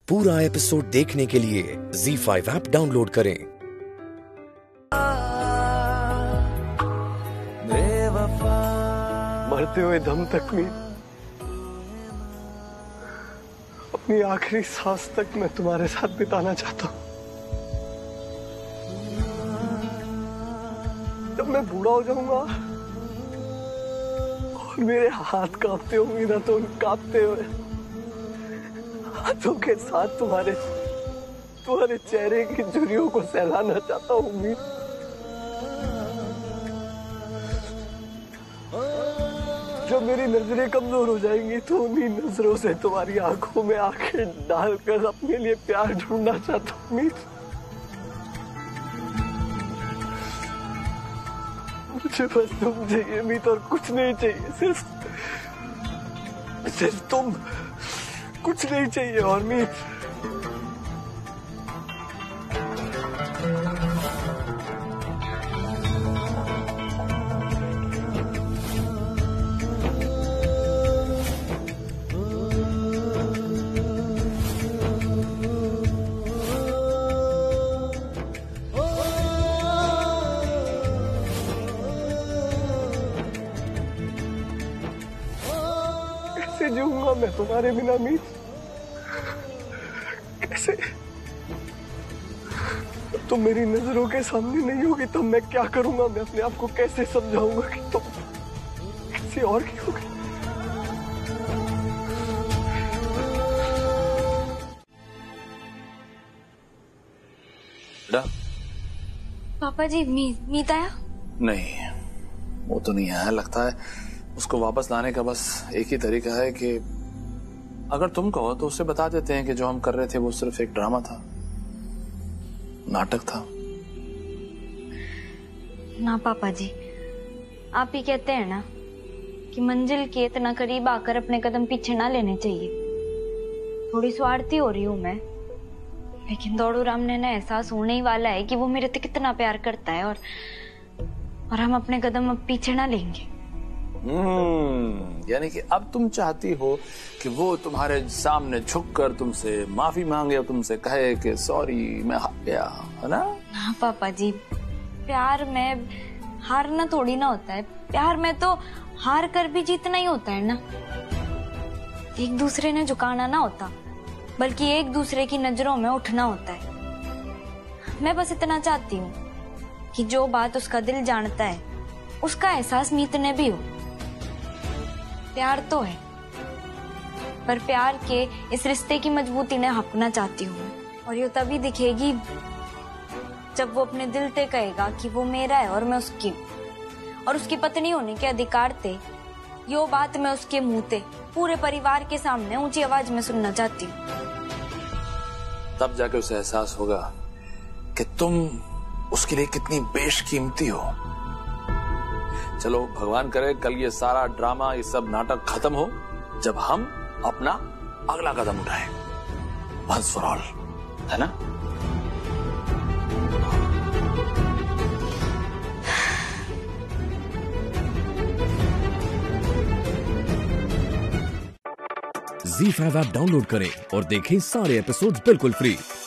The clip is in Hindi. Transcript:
पूरा एपिसोड देखने के लिए ZEE5 ऐप डाउनलोड करें। मरते हुए दम तक में, अपनी आखिरी सांस तक मैं तुम्हारे साथ बिताना चाहता हूं। जब मैं बूढ़ा हो जाऊंगा और मेरे हाथ कांपते होंगे ना, तो उन कांपते हुए हाथों के साथ तुम्हारे चेहरे की झुर्रियों को सहलाना चाहता हूँ। जब मेरी नजरें कमजोर हो जाएंगी तो उन्हीं नजरों से तुम्हारी आंखों में आंखें डालकर अपने लिए प्यार ढूंढना चाहता हूँ। मुझे बस तुम चाहिए मीत, और कुछ नहीं चाहिए। सिर्फ तुम, कुछ नहीं चाहिए और मीत। कैसे जीऊंगा मैं तुम्हारे बिना मीत? कैसे? तुम मेरी नजरों के सामने नहीं होगी तो मैं क्या करूंगा? मैं अपने आप को कैसे समझाऊंगा कि तुम किसी और की होगी? पापा जी, मीत आया? नहीं, वो तो नहीं आया। लगता है उसको वापस लाने का बस एक ही तरीका है कि अगर तुम कहो तो उसे बता देते हैं कि जो हम कर रहे थे वो सिर्फ एक ड्रामा था, नाटक था। ना पापा जी, आप ही कहते हैं ना कि मंजिल के इतना करीब आकर अपने कदम पीछे ना लेने चाहिए। थोड़ी स्वार्थी हो रही हूं मैं, लेकिन दौड़ू राम ने ना एहसास होने ही वाला है कि वो मेरे से कितना प्यार करता है, और हम अपने कदम अब पीछे ना लेंगे। यानी कि अब तुम चाहती हो कि वो तुम्हारे सामने झुककर तुमसे माफी मांगे और तुमसे कहे कि सॉरी मैं हार गया, है ना? हाँ पापा जी, प्यार में हारना थोड़ी ना होता है। प्यार में तो हार कर भी जीतना ही होता है ना। एक दूसरे ने झुकाना ना होता, बल्कि एक दूसरे की नजरों में उठना होता है। मैं बस इतना चाहती हूँ कि जो बात उसका दिल जानता है उसका एहसास मीत ने भी हो। प्यार तो है, पर प्यार के इस रिश्ते की मजबूती ने हपना चाहती हूँ, और ये तभी दिखेगी जब वो अपने दिल से कहेगा कि वो मेरा है और मैं उसकी, और उसकी पत्नी होने के अधिकार थे। यो बात मैं उसके मुंह से पूरे परिवार के सामने ऊंची आवाज में सुनना चाहती हूँ। तब जाके उसे एहसास होगा कि तुम उसके लिए कितनी बेशकीमती हो। चलो भगवान करे कल ये सारा ड्रामा, ये सब नाटक खत्म हो जब हम अपना अगला कदम उठाएं, वंस फॉर ऑल, है ना? ZEE5 ऐप डाउनलोड करें और देखें सारे एपिसोड्स बिल्कुल फ्री।